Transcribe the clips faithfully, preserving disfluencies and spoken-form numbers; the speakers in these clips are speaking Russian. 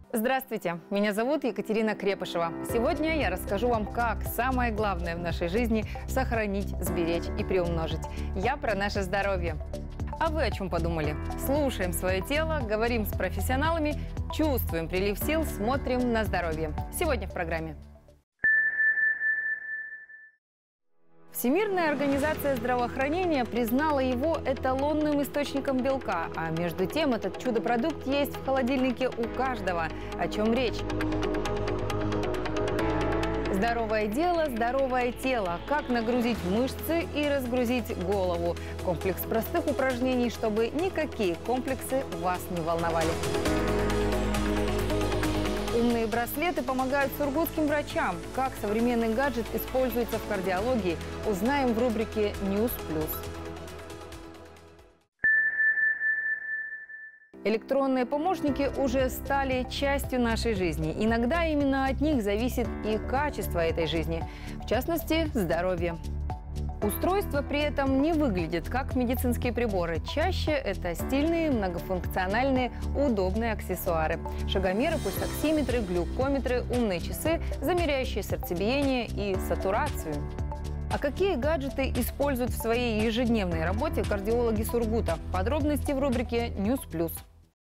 Здравствуйте, меня зовут Екатерина Крепышева. Сегодня я расскажу вам, как самое главное в нашей жизни сохранить, сберечь и приумножить. Я про наше здоровье. А вы о чем подумали? Слушаем свое тело, говорим с профессионалами, чувствуем прилив сил, смотрим на здоровье. Сегодня в программе. Всемирная организация здравоохранения признала его эталонным источником белка, а между тем этот чудо-продукт есть в холодильнике у каждого. О чем речь? Здоровое дело, здоровое тело. Как нагрузить мышцы и разгрузить голову. Комплекс простых упражнений, чтобы никакие комплексы вас не волновали. Умные браслеты помогают сургутским врачам. Как современный гаджет используется в кардиологии, узнаем в рубрике «Ньюс плюс». Электронные помощники уже стали частью нашей жизни. Иногда именно от них зависит и качество этой жизни, в частности, здоровье. Устройства при этом не выглядят как медицинские приборы. Чаще это стильные, многофункциональные, удобные аксессуары. Шагомеры, пульсоксиметры, глюкометры, умные часы, замеряющие сердцебиение и сатурацию. А какие гаджеты используют в своей ежедневной работе кардиологи Сургута? Подробности в рубрике «Ньюс плюс».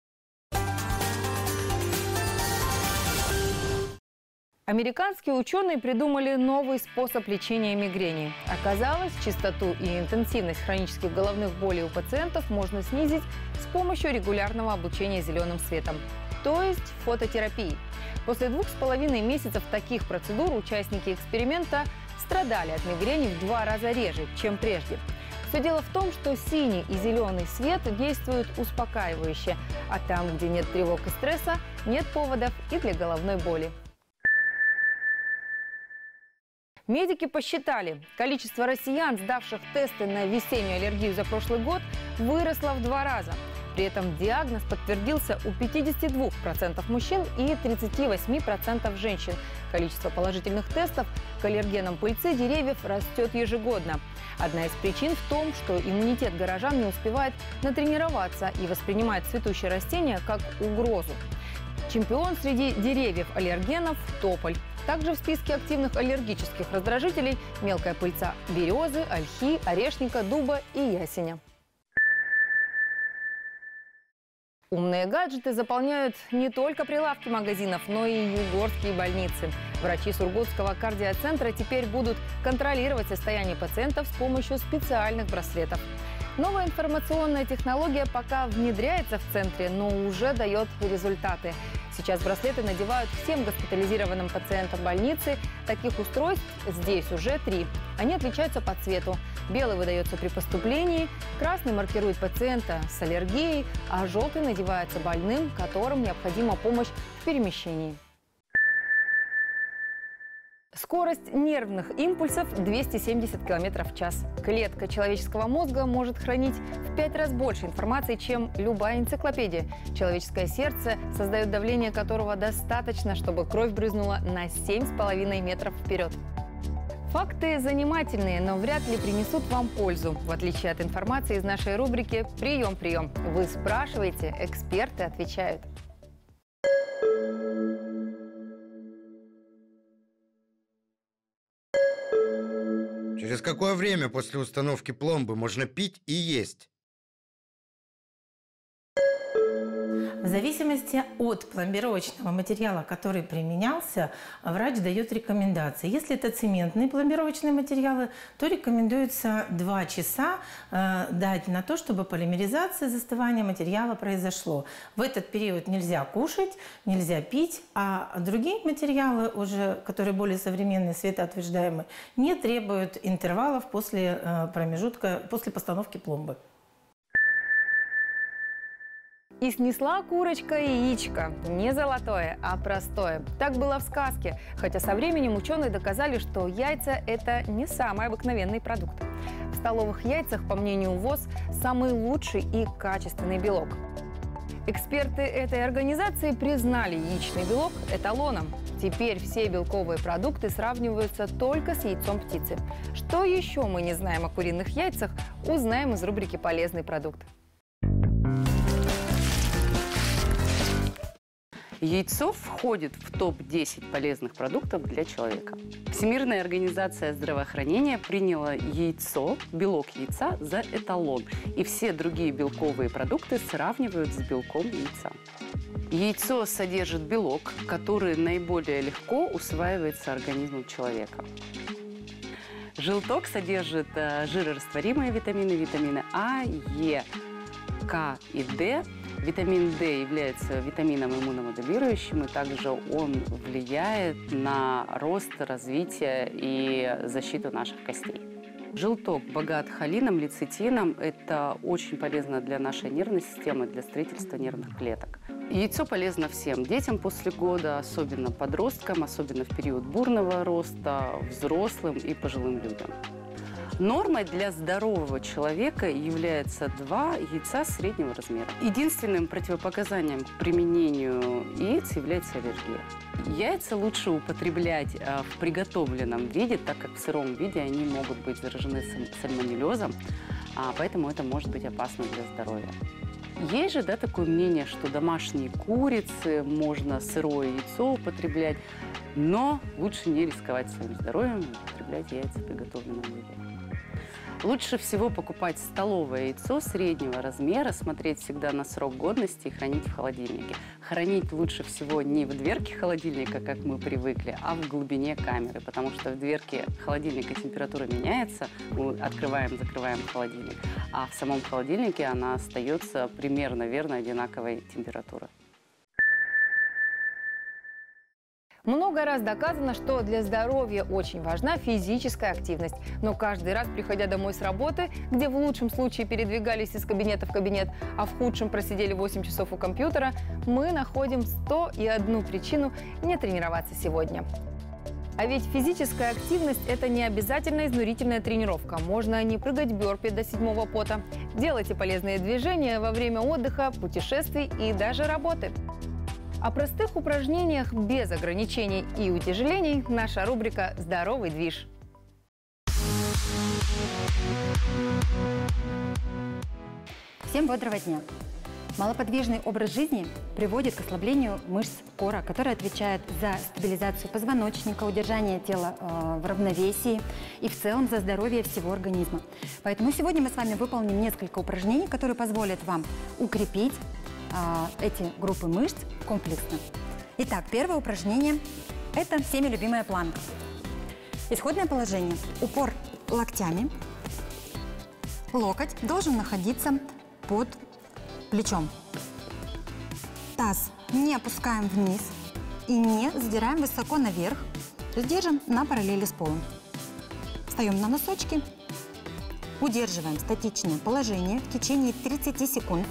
Американские ученые придумали новый способ лечения мигрени. Оказалось, частоту и интенсивность хронических головных болей у пациентов можно снизить с помощью регулярного облучения зеленым светом, то есть фототерапии. После двух с половиной месяцев таких процедур участники эксперимента страдали от мигрени в два раза реже, чем прежде. Все дело в том, что синий и зеленый свет действуют успокаивающе, а там, где нет тревог и стресса, нет поводов и для головной боли. Медики посчитали, количество россиян, сдавших тесты на весеннюю аллергию за прошлый год, выросло в два раза. При этом диагноз подтвердился у пятидесяти двух процентов мужчин и тридцати восьми процентов женщин. Количество положительных тестов к аллергенам пыльцы деревьев растет ежегодно. Одна из причин в том, что иммунитет горожан не успевает натренироваться и воспринимает цветущие растения как угрозу. Чемпион среди деревьев аллергенов – тополь. Также в списке активных аллергических раздражителей мелкая пыльца березы, ольхи, орешника, дуба и ясеня. Умные гаджеты заполняют не только прилавки магазинов, но и югорские больницы. Врачи Сургутского кардиоцентра теперь будут контролировать состояние пациентов с помощью специальных браслетов. Новая информационная технология пока внедряется в центре, но уже дает результаты. Сейчас браслеты надевают всем госпитализированным пациентам больницы. Таких устройств здесь уже три. Они отличаются по цвету. Белый выдается при поступлении, красный маркирует пациента с аллергией, а желтый надевается больным, которым необходима помощь в перемещении. Скорость нервных импульсов двести семьдесят километров в час. Клетка человеческого мозга может хранить в пять раз больше информации, чем любая энциклопедия. Человеческое сердце создает давление, которого достаточно, чтобы кровь брызнула на семь с половиной метров вперед. Факты занимательные, но вряд ли принесут вам пользу. В отличие от информации из нашей рубрики «Прием-прием». Вы спрашиваете, эксперты отвечают. Через какое время после установки пломбы можно пить и есть? В зависимости от пломбировочного материала, который применялся, врач дает рекомендации. Если это цементные пломбировочные материалы, то рекомендуется два часа э, дать на то, чтобы полимеризация, застывание материала произошло. В этот период нельзя кушать, нельзя пить, а другие материалы, уже, которые более современные, светоотверждаемые, не требуют интервалов после э, промежутка, после постановки пломбы. И снесла курочка яичко. Не золотое, а простое. Так было в сказке. Хотя со временем ученые доказали, что яйца – это не самый обыкновенный продукт. В столовых яйцах, по мнению ВОЗ, самый лучший и качественный белок. Эксперты этой организации признали яичный белок эталоном. Теперь все белковые продукты сравниваются только с яйцом птицы. Что еще мы не знаем о куриных яйцах, узнаем из рубрики «Полезный продукт». Яйцо входит в топ десять полезных продуктов для человека. Всемирная организация здравоохранения приняла яйцо, белок яйца за эталон, и все другие белковые продукты сравнивают с белком яйца. Яйцо содержит белок, который наиболее легко усваивается организмом человека. Желток содержит жирорастворимые витамины, витамины А, Е, К и Д. Витамин D является витамином иммуномодулирующим, и также он влияет на рост, развитие и защиту наших костей. Желток богат холином, лецитином. Это очень полезно для нашей нервной системы, для строительства нервных клеток. Яйцо полезно всем. Детям после года, особенно подросткам, особенно в период бурного роста, взрослым и пожилым людям. Нормой для здорового человека является два яйца среднего размера. Единственным противопоказанием к применению яиц является аллергия. Яйца лучше употреблять в приготовленном виде, так как в сыром виде они могут быть заражены сальмонеллезом, поэтому это может быть опасно для здоровья. Есть же, да, такое мнение, что домашние курицы, можно сырое яйцо употреблять, но лучше не рисковать своим здоровьем, употреблять яйца в приготовленном виде. Лучше всего покупать столовое яйцо среднего размера, смотреть всегда на срок годности и хранить в холодильнике. Хранить лучше всего не в дверке холодильника, как мы привыкли, а в глубине камеры, потому что в дверке холодильника температура меняется, мы открываем, закрываем холодильник, а в самом холодильнике она остается примерно верно одинаковой температуры. Много раз доказано, что для здоровья очень важна физическая активность. Но каждый раз, приходя домой с работы, где в лучшем случае передвигались из кабинета в кабинет, а в худшем просидели восемь часов у компьютера, мы находим сто и одну причину не тренироваться сегодня. А ведь физическая активность – это не обязательно изнурительная тренировка. Можно не прыгать бёрпи до седьмого пота. Делайте полезные движения во время отдыха, путешествий и даже работы. О простых упражнениях без ограничений и утяжелений наша рубрика «Здоровый движ». Всем бодрого дня! Малоподвижный образ жизни приводит к ослаблению мышц кора, который отвечает за стабилизацию позвоночника, удержание тела э, в равновесии и в целом за здоровье всего организма. Поэтому сегодня мы с вами выполним несколько упражнений, которые позволят вам укрепить эти группы мышц комплексно. Итак, первое упражнение – это всеми любимая планка. Исходное положение. Упор локтями. Локоть должен находиться под плечом. Таз не опускаем вниз и не задираем высоко наверх. То есть держим на параллели с полом. Встаем на носочки. Удерживаем статичное положение в течение тридцати секунд.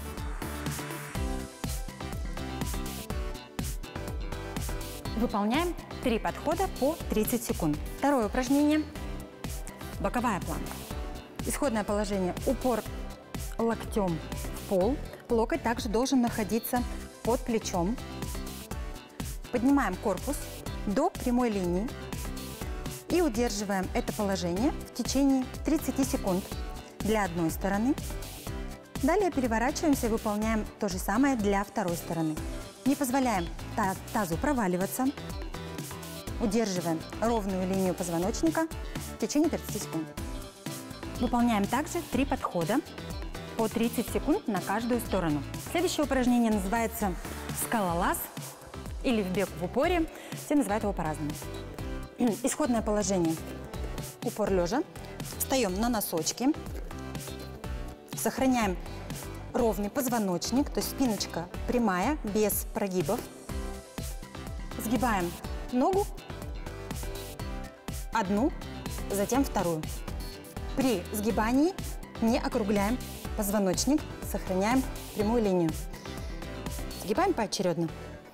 Выполняем три подхода по тридцать секунд. Второе упражнение – боковая планка. Исходное положение – упор локтем в пол. Локоть также должен находиться под плечом. Поднимаем корпус до прямой линии и удерживаем это положение в течение тридцати секунд для одной стороны. Далее переворачиваемся и выполняем то же самое для второй стороны. Не позволяем тазу проваливаться. Удерживаем ровную линию позвоночника в течение тридцати секунд. Выполняем также три подхода по тридцать секунд на каждую сторону. Следующее упражнение называется скалолаз или вбег в упоре. Все называют его по-разному. Исходное положение. Упор лежа. Встаем на носочки. Сохраняем ровный позвоночник, то есть спиночка прямая, без прогибов. Сгибаем ногу, одну, затем вторую. При сгибании не округляем позвоночник, сохраняем прямую линию. Сгибаем поочередно.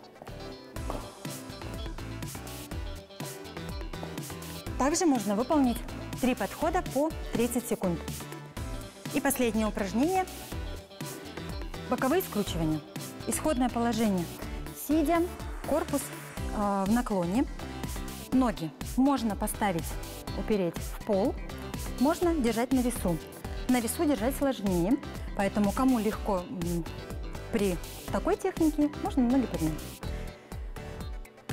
Также можно выполнить три подхода по тридцать секунд. И последнее упражнение – боковые скручивания. Исходное положение. Сидя, корпус э, в наклоне. Ноги можно поставить, упереть в пол, можно держать на весу. На весу держать сложнее, поэтому кому легко при такой технике, можно ноги поднять.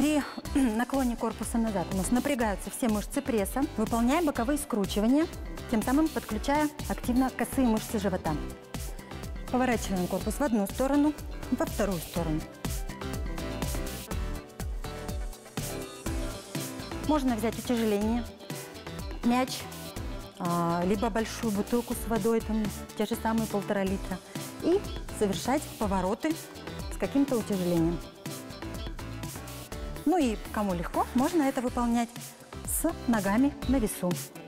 При наклоне корпуса назад у нас напрягаются все мышцы пресса, выполняя боковые скручивания, тем самым подключая активно косые мышцы живота. Поворачиваем корпус в одну сторону, во вторую сторону. Можно взять утяжеление, мяч, либо большую бутылку с водой, там, те же самые полтора литра, и совершать повороты с каким-то утяжелением. Ну и кому легко, можно это выполнять с ногами на весу.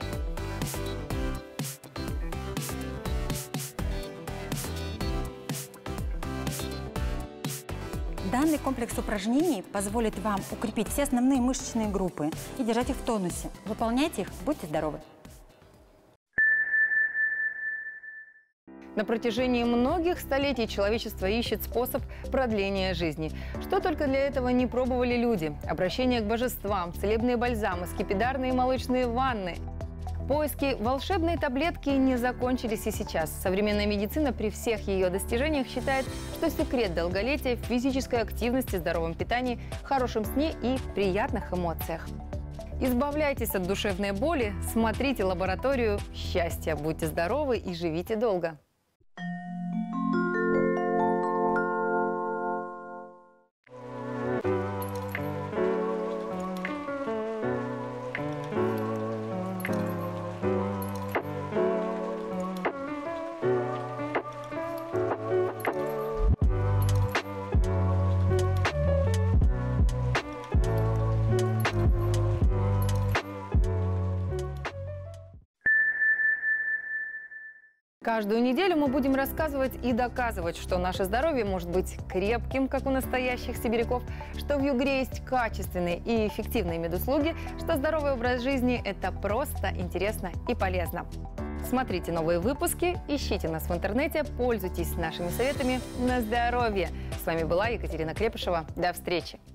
Данный комплекс упражнений позволит вам укрепить все основные мышечные группы и держать их в тонусе. Выполняйте их, будьте здоровы! На протяжении многих столетий человечество ищет способ продления жизни. Что только для этого не пробовали люди. Обращение к божествам, целебные бальзамы, скипидарные молочные ванны. Поиски волшебной таблетки не закончились и сейчас. Современная медицина при всех ее достижениях считает, что секрет долголетия в физической активности, здоровом питании, хорошем сне и приятных эмоциях. Избавляйтесь от душевной боли, смотрите лабораторию счастья. Будьте здоровы и живите долго. Каждую неделю мы будем рассказывать и доказывать, что наше здоровье может быть крепким, как у настоящих сибиряков, что в Югре есть качественные и эффективные медуслуги, что здоровый образ жизни – это просто интересно и полезно. Смотрите новые выпуски, ищите нас в интернете, пользуйтесь нашими советами на здоровье. С вами была Екатерина Крепышева. До встречи!